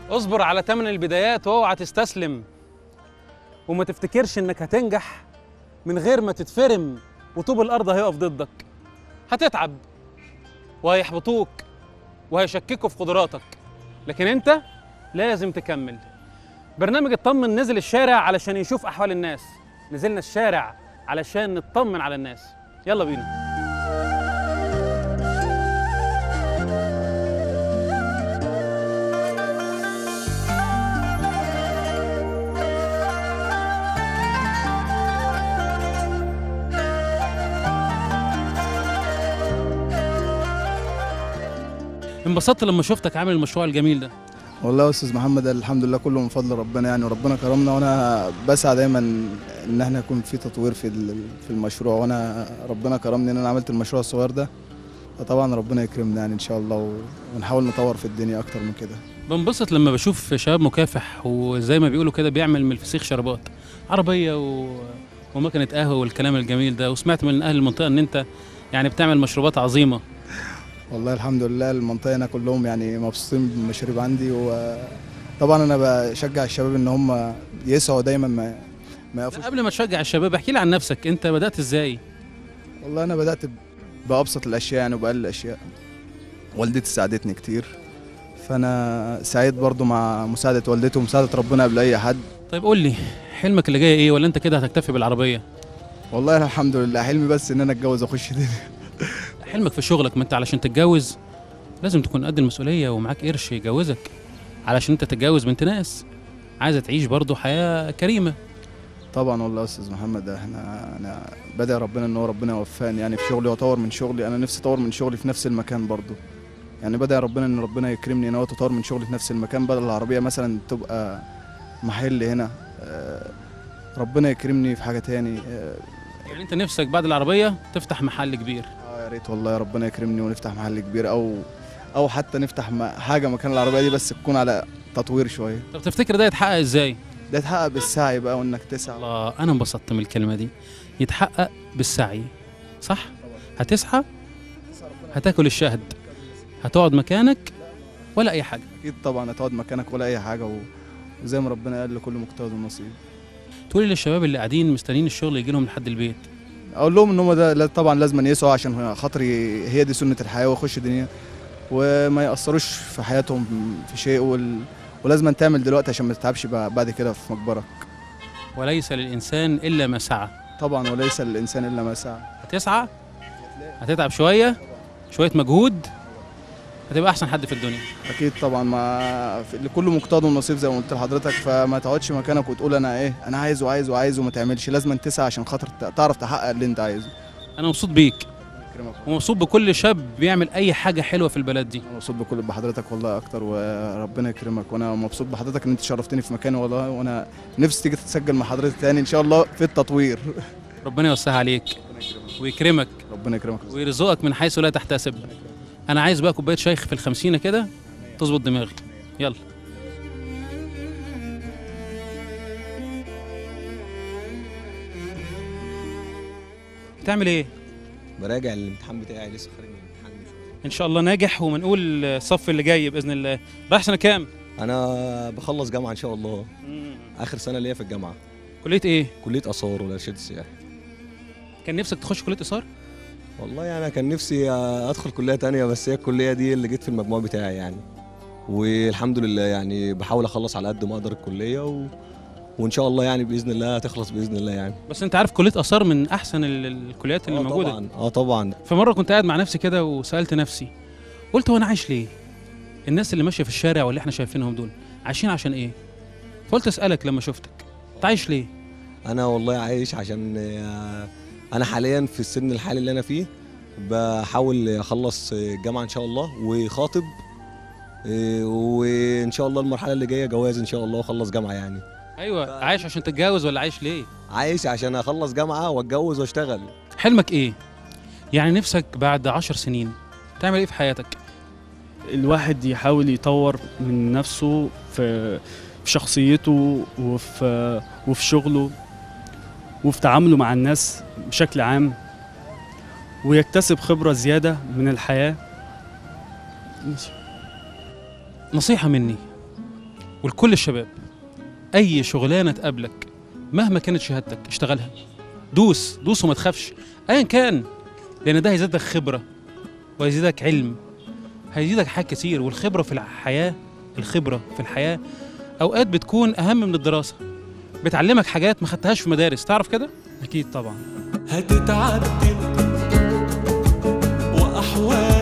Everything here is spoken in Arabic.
اصبر على تمن البدايات واوعى تستسلم، وما تفتكرش انك هتنجح من غير ما تتفرم وطوب الارض هيقف ضدك. هتتعب وهيحبطوك وهيشككوا في قدراتك، لكن انت لازم تكمل. برنامج اطمن نزل الشارع علشان يشوف احوال الناس، نزلنا الشارع علشان نطمن على الناس. يلا بينا. انبسطت لما شفتك عامل المشروع الجميل ده. والله يا استاذ محمد الحمد لله كله من فضل ربنا يعني، وربنا كرمنا، وانا بسعى دايما ان احنا يكون في تطوير في المشروع، وانا ربنا كرمني ان انا عملت المشروع الصغير ده، فطبعا ربنا يكرمنا يعني ان شاء الله، ونحاول نطور في الدنيا اكتر من كده. بنبسط لما بشوف شباب مكافح وزي ما بيقولوا كده بيعمل من الفسيخ شربات، عربيه ومكنه قهوه والكلام الجميل ده. وسمعت من اهل المنطقه ان انت يعني بتعمل مشروبات عظيمه. والله الحمد لله المنطقه هنا كلهم يعني مبسوطين بالمشاريب عندي، وطبعا انا بشجع الشباب ان هم يسعوا دايما ما يقفوش. قبل ما تشجع الشباب احكي لي عن نفسك، انت بدات ازاي؟ والله انا بدات بابسط الاشياء يعني وباقل الاشياء، والدتي ساعدتني كتير، فانا سعيد برضو مع مساعده والدتي ومساعده ربنا قبل اي حد. طيب قول لي حلمك اللي جاي ايه، ولا انت كده هتكتفي بالعربيه؟ والله الحمد لله حلمي بس ان انا اتجوز واخش دنيا. حلمك في شغلك، ما انت علشان تتجوز لازم تكون قد المسؤوليه ومعاك قرش يجوزك، علشان انت تتجوز بنت ناس عايزه تعيش برضو حياه كريمه. طبعا والله يا استاذ محمد انا بدعي ربنا ان هو ربنا يوفقني يعني في شغلي واطور من شغلي، انا نفسي اطور من شغلي في نفس المكان برضو، يعني بدعي ربنا ان ربنا يكرمني ان هو تطور من شغلي في نفس المكان، بدل العربيه مثلا تبقى محل هنا، ربنا يكرمني في حاجه تاني. يعني انت نفسك بعد العربيه تفتح محل كبير؟ يا ريت والله يا ربنا يكرمني ونفتح محل كبير، او حتى نفتح حاجه مكان العربيه دي بس تكون على تطوير شويه. طب تفتكر ده يتحقق ازاي؟ ده يتحقق بالسعي بقى، وانك تسعى. الله، انا انبسطت من الكلمه دي. يتحقق بالسعي، صح؟ هتسعى، هتاكل الشهد، هتقعد مكانك ولا اي حاجه. اكيد طبعا هتقعد مكانك ولا اي حاجه، وزي ما ربنا قال لكل مجتهد ونصيب. تقولي للشباب اللي قاعدين مستنيين الشغل يجي لهم لحد البيت، اقول لهم ان هم ده طبعا لازم يسعوا عشان خاطر هي دي سنه الحياه، ويخش دنيا وما ياثروش في حياتهم في شيء، ولازم تعمل دلوقتي عشان ما تتعبش بعد كده في مقبرك. وليس للانسان الا ما سعى. طبعا وليس للانسان الا ما سعى. هتسعى، هتتعب شويه مجهود، هتبقى احسن حد في الدنيا. اكيد طبعا، لكل مجتهد ونصيب زي ما قلت لحضرتك، فما تقعدش مكانك وتقول انا عايز وعايز وما تعملش، لازم تسعى عشان خاطر تعرف تحقق اللي انت عايزه. انا مبسوط بيك ومبسوط بكل شاب بيعمل اي حاجه حلوه في البلد دي. انا مبسوط بحضرتك والله اكتر، وربنا يكرمك، وانا مبسوط بحضرتك ان انت شرفتني في مكاني والله، وانا نفسي تيجي تتسجل مع حضرتك تاني ان شاء الله في التطوير. ربنا يوسعها عليك ويكرمك ربنا يكرمك ويرزقك من حيث لا تحتسب. انا عايز بقى كوبايه شيخ في ال50 كده تظبط دماغي. يلا. بتعمل ايه؟ براجع الامتحان بتاعي، لسه خارج من الامتحان. ان شاء الله ناجح، ومنقول الصف اللي جاي باذن الله. رايح سنه كام؟ انا بخلص جامعه ان شاء الله. اخر سنه ليا في الجامعه. كليه ايه؟ كليه اثار والارشاد السياحي. كان نفسك تخش كليه اثار؟ والله انا كان نفسي ادخل كليه تانية، بس هي الكليه دي اللي جيت في المجموع بتاعي يعني، والحمد لله يعني بحاول اخلص على قد ما اقدر الكليه وان شاء الله يعني باذن الله هتخلص باذن الله يعني. بس انت عارف كليه اثار من احسن الكليات اللي موجوده. طبعا طبعا. فمره كنت قاعد مع نفسي كده وسالت نفسي، قلت هو انا عايش ليه؟ الناس اللي ماشيه في الشارع واللي احنا شايفينهم دول عايشين عشان ايه؟ فقلت اسالك لما شفتك، انت عايش ليه؟ انا والله عايش عشان انا حاليا في السن الحالي اللي انا فيه بحاول اخلص الجامعه ان شاء الله وخاطب، وان شاء الله المرحله اللي جايه جواز ان شاء الله واخلص جامعه يعني. ايوه، عايش عشان تتجوز ولا عايش ليه؟ عايش عشان اخلص جامعه واتجوز واشتغل. حلمك ايه؟ يعني نفسك بعد 10 سنين تعمل ايه في حياتك؟ الواحد يحاول يطور من نفسه في شخصيته وفي شغله وفي تعامله مع الناس بشكل عام، ويكتسب خبرة زيادة من الحياة. نصيحة مني، ولكل الشباب، اي شغلانه تقابلك مهما كانت شهادتك اشتغلها، دوس دوس وما تخافش ايا كان، لان ده هيزيدك خبره وهيزيدك علم، هيزيدك حاجات كتير. والخبره في الحياه، الخبره في الحياه اوقات بتكون اهم من الدراسه، بتعلمك حاجات ما خدتهاش في مدارس، تعرف كده؟ اكيد طبعا. هتتعدل وأحوال